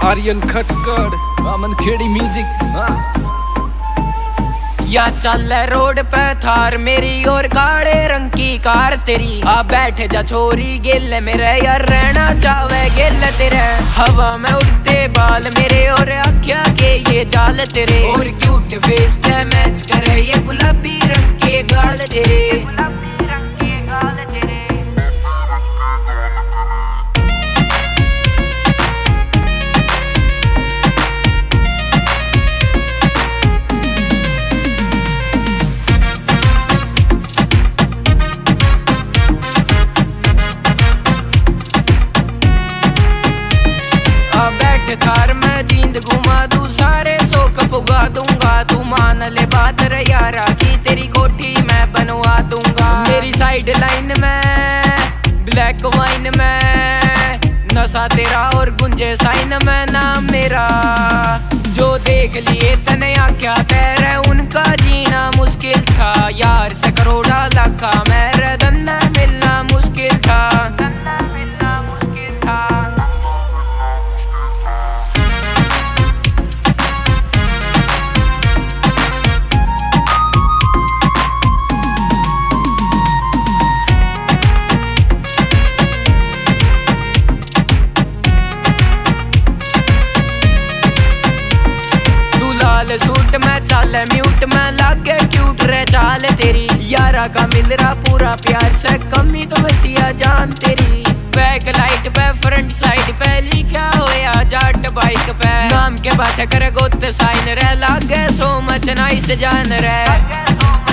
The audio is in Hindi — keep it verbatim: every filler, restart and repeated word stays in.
आर्यन खटकड़ अमन खेड़ी म्यूजिक। या चल रोड पे थार मेरी और काले रंग की कार तेरी, आ बैठ जा छोरी गिल मेरे यार रहना चावे गिल तेरे। हवा में उड़ते बाल मेरे और आख्या के ये जाल तेरे, और क्यूट फेस ते मैच करे ये गुलाबी रंग के गाल तेरे। गुलाबी रंग के गाल तेरे। थार में जींद घुमा दूं सारे शौक पुगा दूंगा, तू मान ले बात रे यारा की तेरी कोठी मैं बनवा दूंगा। मेरी साइड लाइन में ब्लैक वाइन में नशा तेरा और गुंजे साइन में नाम मेरा। जो देख लिए तने आख्या तेरे उनका जीना मुश्किल था, यार से करोड़ा लाखा मेरे धन्ना मिलना मुश्किल था। धन्ना मिलना मुश्किल था। सूट में चाल म्यूट में लागे क्यूट रे चाल तेरी, यारा का मिल रहा पूरा प्यार से कमी तो बसिया जान तेरी। बैक लाइट पे फ्रंट साइड पे लिखा होया जाट बाइक पे, नाम के पाछे करे गोत साइन रे लागे सो मच नाइस जान रे।